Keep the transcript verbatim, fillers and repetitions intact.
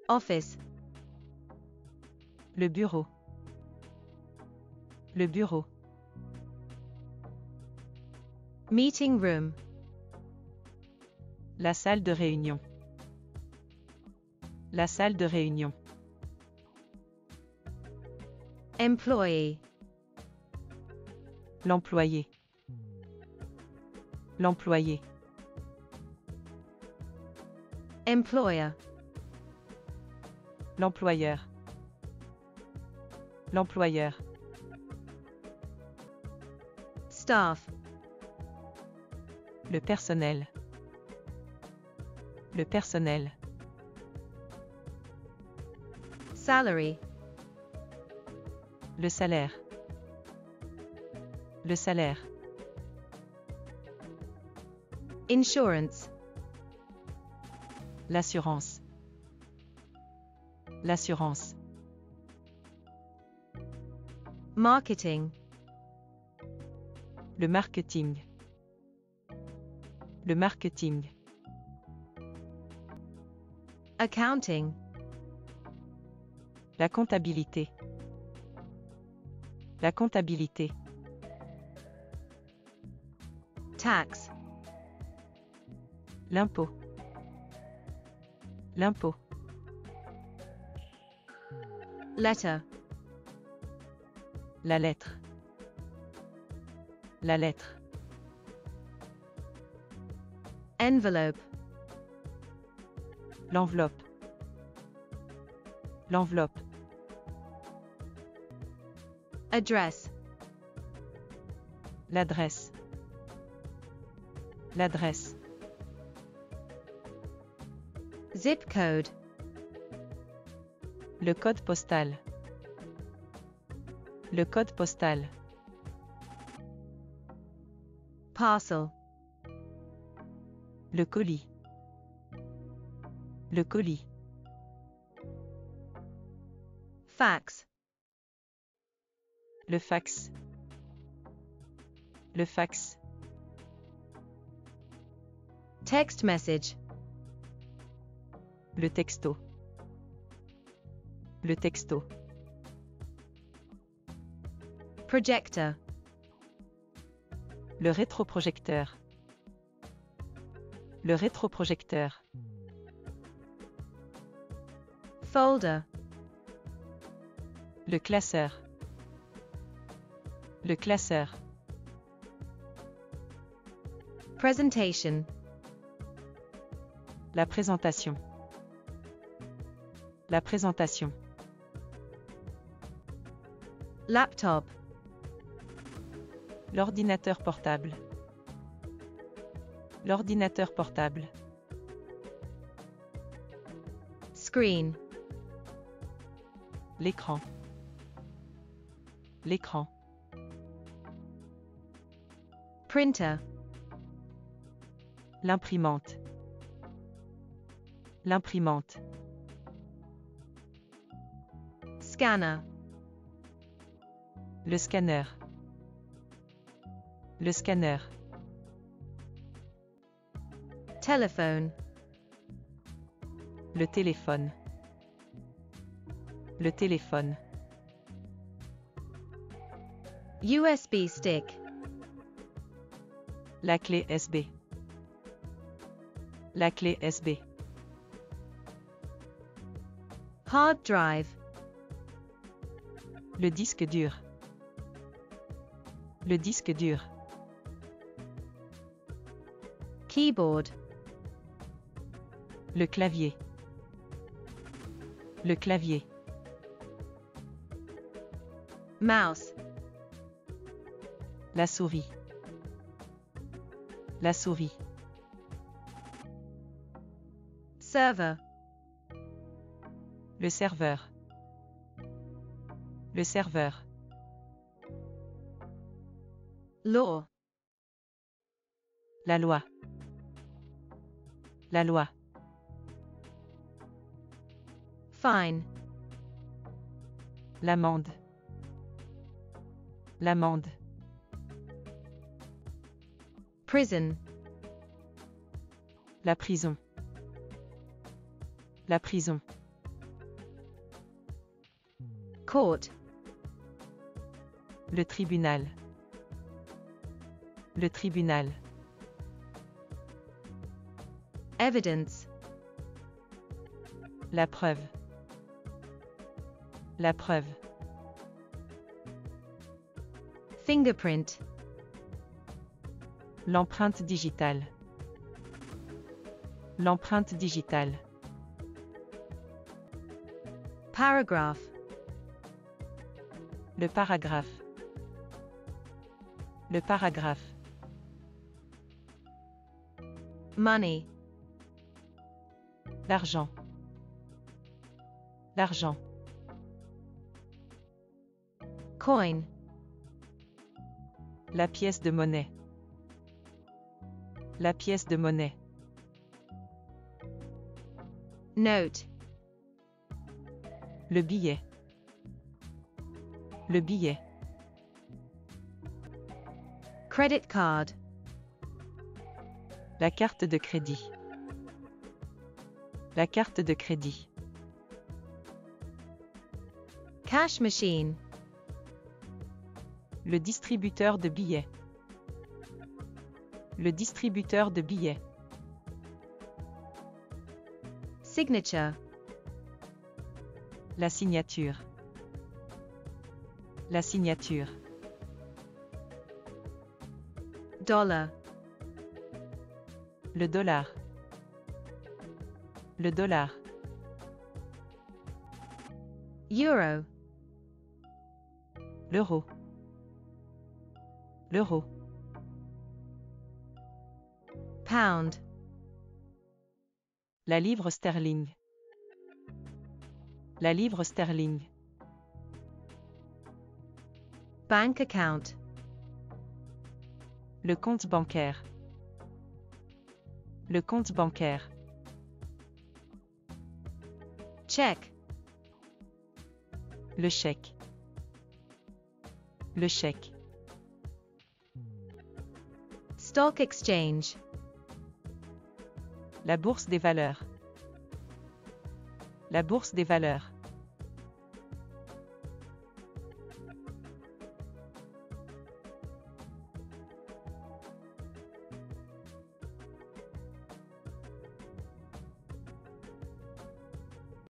Office. Le bureau. Le bureau. Meeting room. La salle de réunion. La salle de réunion. Employee. L'employé. L'employé. Employer. L'employeur. L'employeur. Staff. Le personnel. Le personnel. Salary. Le salaire. Le salaire. Insurance. L'assurance. L'assurance. Marketing. Le marketing. Le marketing. Accounting. La comptabilité. La comptabilité. Tax. L'impôt. L'impôt. Letter. La lettre. La lettre. Envelope. L'enveloppe. L'enveloppe. Address. L'adresse. L'adresse. Zip code. Le code postal. Le code postal. Parcel. Le colis. Le colis. Fax. Le fax. Le fax. Text message. Le texto. Le texto. Projector. Le rétroprojecteur. Le rétroprojecteur. Folder. Le classeur. Le classeur. Presentation. La présentation. La présentation. Laptop. L'ordinateur portable. L'ordinateur portable. Screen. L'écran. L'écran. Printer. L'imprimante. L'imprimante. Scanner. Le scanner. Le scanner. Telephone. Le téléphone. Le téléphone. U S B stick. La clé U S B. La clé U S B. Hard drive. Le disque dur. Le disque dur. Keyboard. Le clavier. Le clavier. Mouse. La souris. La souris. Server. Le serveur. Le serveur. Law. La loi. La loi. Fine. L'amende. L'amende. Prison. La prison. La prison. Court. Le tribunal. Le tribunal. Evidence. La preuve. La preuve. Fingerprint. L'empreinte digitale. L'empreinte digitale. Paragraph. Le paragraphe. Le paragraphe. Money. L'argent. L'argent. Coin. La pièce de monnaie. La pièce de monnaie. Note. Le billet. Le billet. Credit card. La carte de crédit. La carte de crédit. Cash machine. Le distributeur de billets. Le distributeur de billets. Signature. La signature. La signature. Dollar. Le dollar. Le dollar. Euro. L'euro. L'euro. Pound. La livre sterling. La livre sterling. Bank account. Le compte bancaire. Le compte bancaire. Check. Le chèque. Le chèque. Stock exchange. La bourse des valeurs. La bourse des valeurs.